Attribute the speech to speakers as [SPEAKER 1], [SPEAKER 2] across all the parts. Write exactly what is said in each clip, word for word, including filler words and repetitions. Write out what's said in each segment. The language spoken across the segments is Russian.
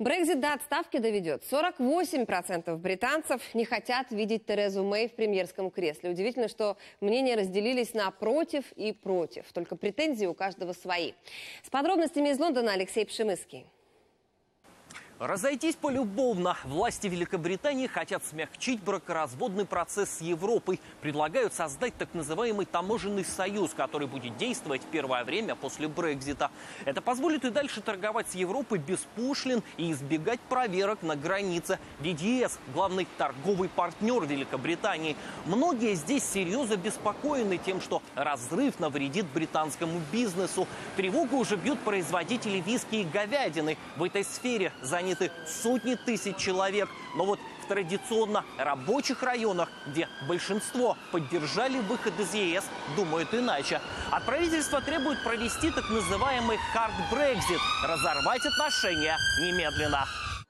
[SPEAKER 1] Брексит до отставки доведет. сорок восемь процентов британцев не хотят видеть Терезу Мэй в премьерском кресле. Удивительно, что мнения разделились на против и против. Только претензии у каждого свои. С подробностями из Лондона Алексей Пшемыский.
[SPEAKER 2] Разойтись полюбовно. Власти Великобритании хотят смягчить бракоразводный процесс с Европой. Предлагают создать так называемый таможенный союз, который будет действовать в первое время после Брексита. Это позволит и дальше торговать с Европой без пошлин и избегать проверок на границе. Ведь ЕС – главный торговый партнер Великобритании. Многие здесь серьезно обеспокоены тем, что разрыв навредит британскому бизнесу. Тревогу уже бьют производители виски и говядины. В этой сфере заняты сотни тысяч человек. Но вот в традиционно рабочих районах, где большинство поддержали выход из ЕС, думают иначе. От правительства требуют провести так называемый «хард Брексит» – разорвать отношения немедленно.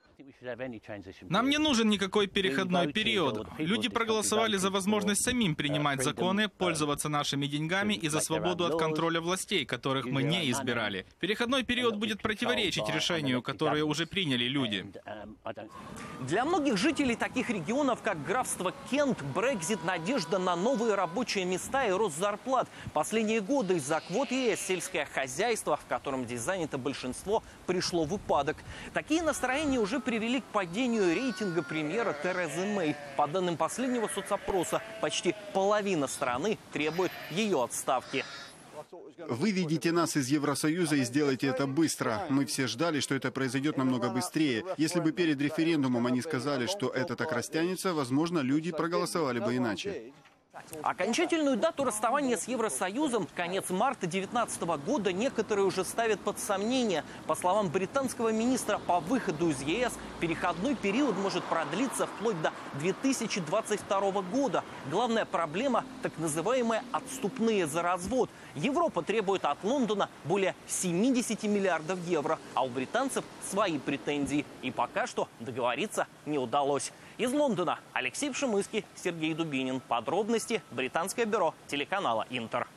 [SPEAKER 3] Нам не нужен никакой переходной период. Люди проголосовали за возможность самим принимать законы, пользоваться нашими деньгами и за свободу от контроля властей, которых мы не избирали. Переходной период будет противоречить решению, которое уже приняли люди.
[SPEAKER 2] Для многих жителей таких регионов, как графство Кент, Брексит – надежда на новые рабочие места и рост зарплат. Последние годы из-за квот ЕС сельское хозяйство, в котором здесь занято большинство, пришло в упадок. Такие настроения уже привели к падению рейтинга премьера Терезы Мэй. По данным последнего соцопроса, почти половина страны требует ее отставки.
[SPEAKER 4] Вы видите нас из Евросоюза и сделайте это быстро. Мы все ждали, что это произойдет намного быстрее. Если бы перед референдумом они сказали, что это так растянется, возможно, люди проголосовали бы иначе.
[SPEAKER 2] Окончательную дату расставания с Евросоюзом, конец марта две тысячи девятнадцатого года, некоторые уже ставят под сомнение. По словам британского министра по выходу из ЕС, переходной период может продлиться вплоть до две тысячи двадцать второго года. Главная проблема – так называемые отступные за развод. Европа требует от Лондона более семидесяти миллиардов евро, а у британцев свои претензии. И пока что договориться не удалось. Из Лондона Алексей Пшемыский, Сергей Дубинин. Подробности британское бюро телеканала «Интер».